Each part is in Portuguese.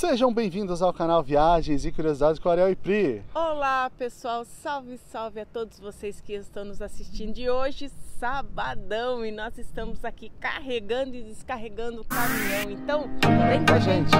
Sejam bem-vindos ao canal Viagens e Curiosidades com Ariel e Pri. Olá pessoal, salve, salve a todos vocês que estão nos assistindo. E hoje, sabadão, e nós estamos aqui carregando e descarregando o caminhão. Então, vem com a gente!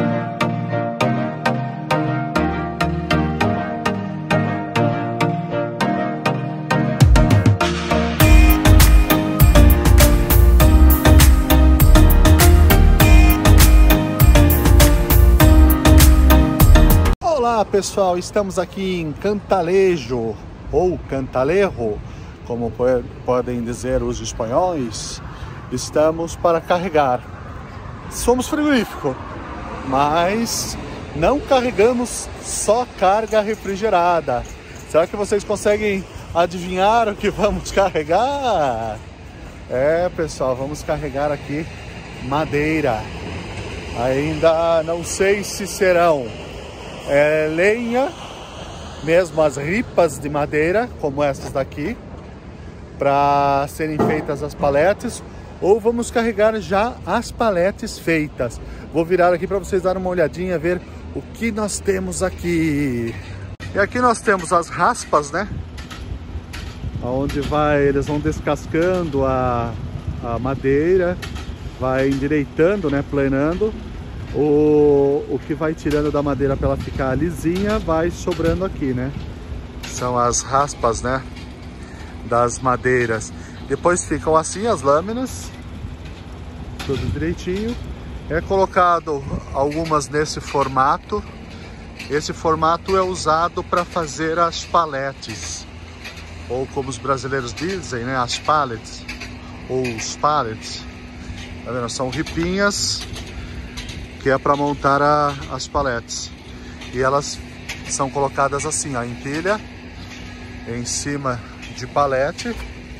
Olá pessoal, estamos aqui em Cantalejo, ou Cantalejo, como podem dizer os espanhóis. Estamos para carregar. Somos frigorífico, mas não carregamos só carga refrigerada. Será que vocês conseguem adivinhar o que vamos carregar? É pessoal, vamos carregar aqui madeira. Ainda não sei se serão lenha, mesmo as ripas de madeira, como essas daqui, para serem feitas as paletes, ou vamos carregar já as paletes feitas. Vou virar aqui para vocês darem uma olhadinha, ver o que nós temos aqui. E aqui nós temos as raspas, né? Onde eles vão descascando a madeira, vai endireitando, né? Planando. O que vai tirando da madeira para ela ficar lisinha vai sobrando aqui, né? São as raspas, né? Das madeiras. Depois ficam assim as lâminas, tudo direitinho. É colocado algumas nesse formato. Esse formato é usado para fazer as paletes, ou como os brasileiros dizem, né? As pallets, ou os pallets. Tá vendo? São ripinhas que é para montar as paletes, e elas são colocadas assim, ó, em pilha, em cima de palete.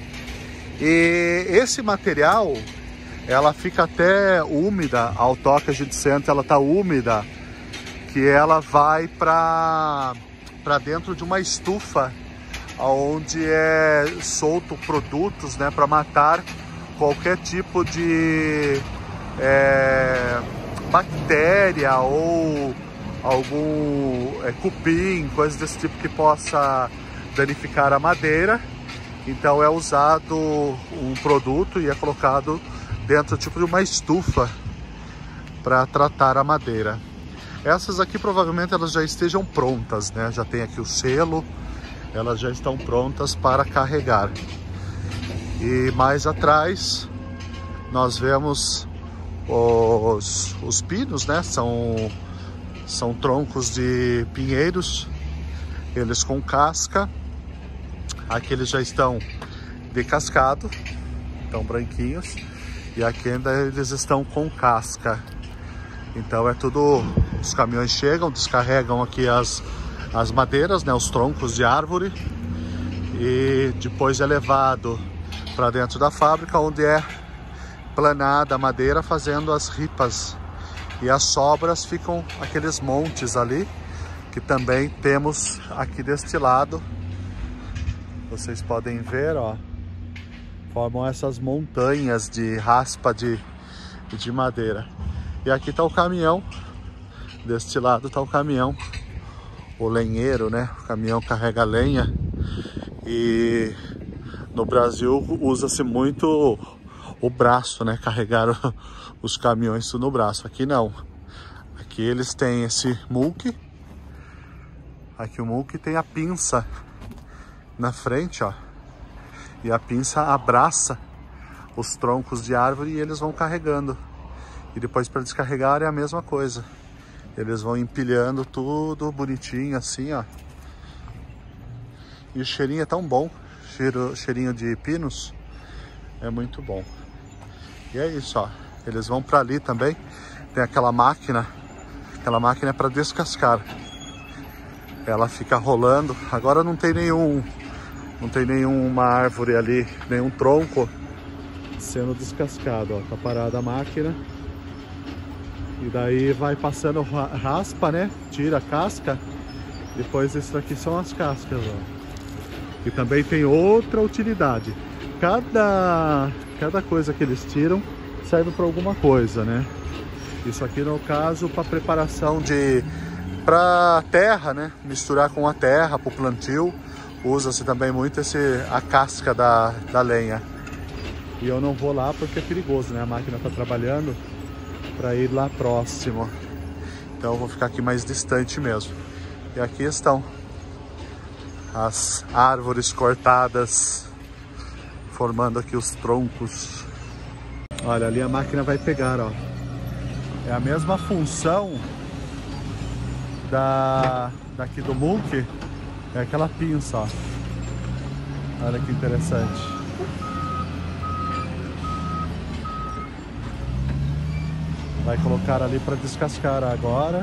E esse material, ela fica até úmida, ao toque a gente sente, ela tá úmida, que ela vai para dentro de uma estufa, onde é solto produtos, né, para matar qualquer tipo de bactéria ou algum cupim, coisas desse tipo que possa danificar a madeira. Então é usado um produto e é colocado dentro tipo de uma estufa para tratar a madeira. Essas aqui provavelmente elas já estejam prontas, né? Já tem aqui o selo, elas já estão prontas para carregar. E mais atrás nós vemos os pinos, né? São troncos de pinheiros, eles com casca. Aqui eles já estão descascados, estão branquinhos, e aqui ainda eles estão com casca. Então é tudo, os caminhões chegam, descarregam aqui as madeiras, né? Os troncos de árvore, e depois é levado para dentro da fábrica, onde é planada a madeira, fazendo as ripas, e as sobras ficam aqueles montes ali, que também temos aqui deste lado. Vocês podem ver, ó, formam essas montanhas de raspa de madeira. E aqui está o caminhão, deste lado está o caminhão, o lenheiro, né? O caminhão carrega lenha, e no Brasil usa-se muito o braço, né? Carregar os caminhões no braço. Aqui não. Aqui eles têm esse mulk. Aqui o mulk tem a pinça na frente, ó. E a pinça abraça os troncos de árvore e eles vão carregando. E depois para descarregar é a mesma coisa. Eles vão empilhando tudo bonitinho assim, ó. E o cheirinho é tão bom. Cheirinho de pinos. É muito bom. E é isso, ó. Eles vão para ali também. Tem aquela máquina. Aquela máquina é para descascar. Ela fica rolando. Agora não tem nenhuma árvore ali, nenhum tronco sendo descascado, ó. Tá parada a máquina. E daí vai passando raspa, né? Tira a casca. Depois isso aqui são as cascas, ó. E também tem outra utilidade. Cada coisa que eles tiram serve para alguma coisa, né? Isso aqui no caso para preparação para terra, né? Misturar com a terra para o plantio. Usa-se também muito a casca da lenha. E eu não vou lá porque é perigoso, né? A máquina está trabalhando para ir lá próximo. Então eu vou ficar aqui mais distante mesmo. E aqui estão as árvores cortadas, formando aqui os troncos. Olha, ali a máquina vai pegar, ó. É a mesma função daqui do mulch, é aquela pinça, ó. Olha que interessante. Vai colocar ali para descascar agora.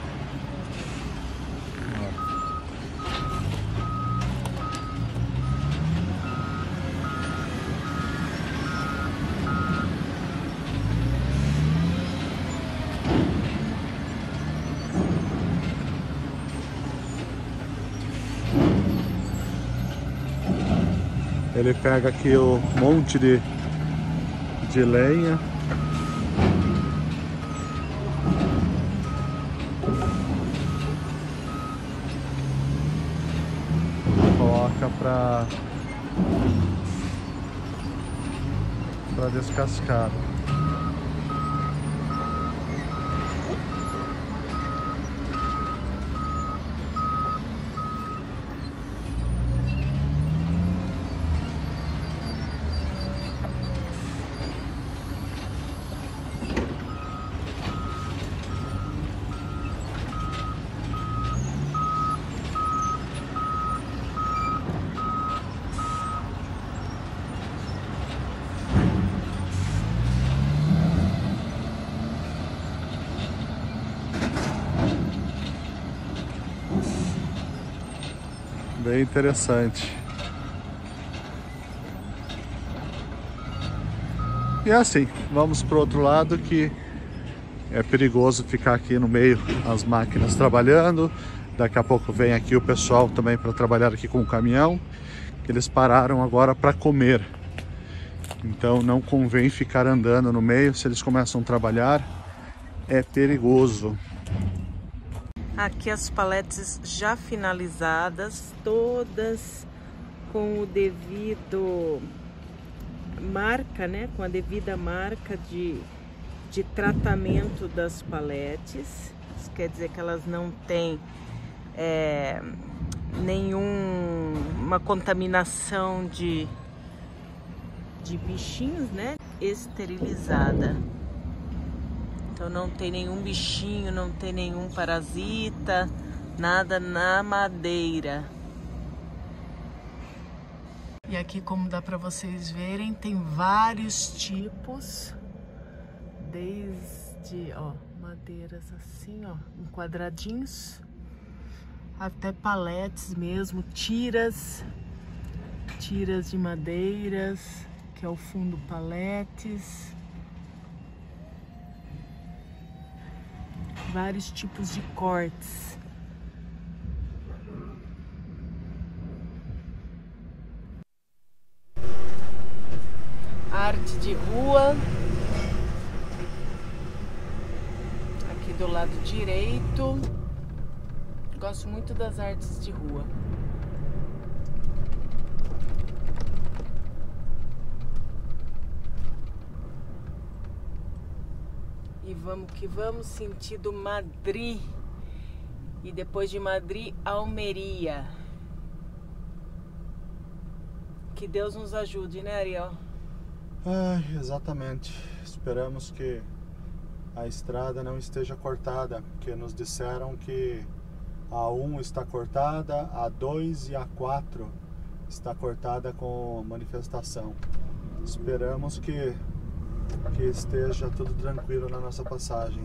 Ele pega aqui o monte de lenha. Coloca para descascar. Bem interessante. E assim, vamos para o outro lado, que é perigoso ficar aqui no meio, as máquinas trabalhando. Daqui a pouco vem aqui o pessoal também para trabalhar aqui com o caminhão. Eles pararam agora para comer. Então não convém ficar andando no meio. Se eles começam a trabalhar, é perigoso. Aqui as paletes já finalizadas, todas com o devido marca, né? Com a devida marca de tratamento das paletes. Isso quer dizer que elas não têm nenhuma contaminação de bichinhos, né? Esterilizada. Então não tem nenhum bichinho, não tem nenhum parasita, nada na madeira. E aqui, como dá para vocês verem, tem vários tipos, desde madeiras assim, em quadradinhos, até paletes mesmo, tiras de madeiras, que é o fundo paletes. Vários tipos de cortes. Arte de rua. Aqui do lado direito. Gosto muito das artes de rua. E vamos que vamos, sentido Madrid. E depois de Madrid, Almeria. Que Deus nos ajude, né, Ariel? Exatamente. Esperamos que a estrada não esteja cortada, porque nos disseram que a 1 está cortada, a 2 e a 4 está cortada com manifestação. Esperamos que esteja tudo tranquilo na nossa passagem.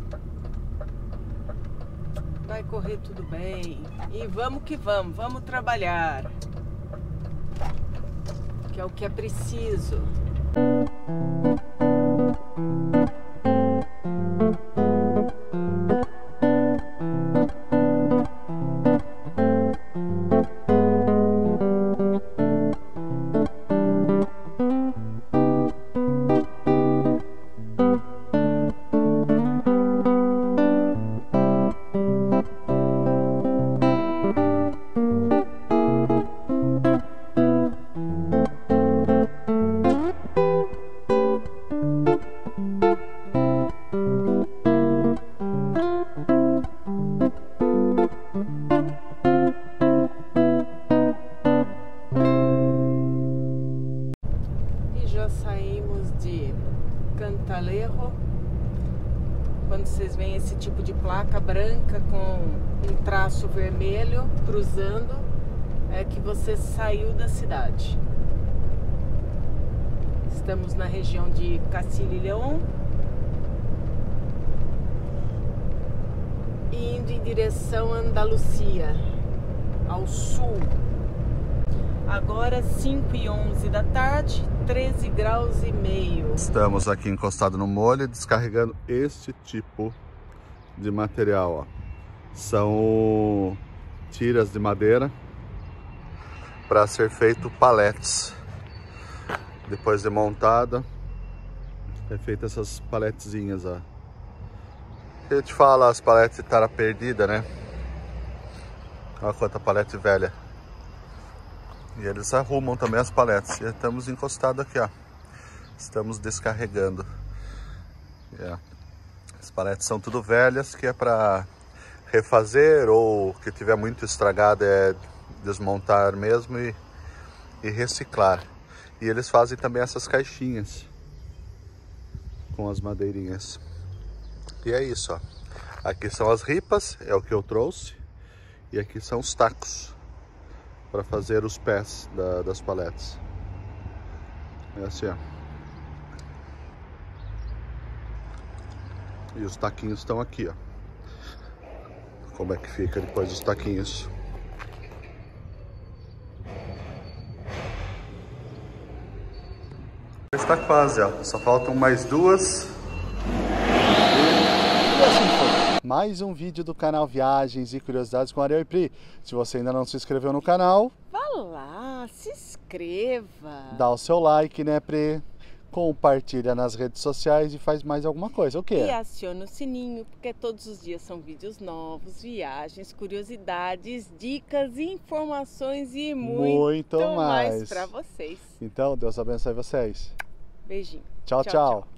Vai correr tudo bem. E vamos que vamos trabalhar. Que é o que é preciso. tipo de placa branca com um traço vermelho cruzando, é que você saiu da cidade. Estamos na região de Castilla y León, indo em direção a Andalucia, ao sul. Agora 5h11 da tarde, 13 graus e meio. Estamos aqui encostados no molho, descarregando este tipo de material, ó. São tiras de madeira para ser feito paletes. Depois de montada, é feita essas paletezinhas, ó. A gente fala as paletes de tara perdida, né? Olha quanta palete velha. E eles arrumam também as paletes. E estamos encostados aqui, ó. Estamos descarregando. As paletes são tudo velhas, que é para refazer, ou que tiver muito estragado é desmontar mesmo e reciclar. E eles fazem também essas caixinhas com as madeirinhas. E é isso, ó. Aqui são as ripas, é o que eu trouxe. E aqui são os tacos para fazer os pés das paletes. É assim, ó. E os taquinhos estão aqui, ó. Como é que fica depois os taquinhos. Está quase, ó. Só faltam mais duas. E assim foi. Mais um vídeo do canal Viagens e Curiosidades com Ariel e Pri. Se você ainda não se inscreveu no canal, vá lá, se inscreva. Dá o seu like, né, Pri? Compartilha nas redes sociais e faz mais alguma coisa. O quê? E aciona o sininho, porque todos os dias são vídeos novos, viagens, curiosidades, dicas, informações e muito mais para vocês. Então, Deus abençoe vocês. Beijinho. Tchau, tchau.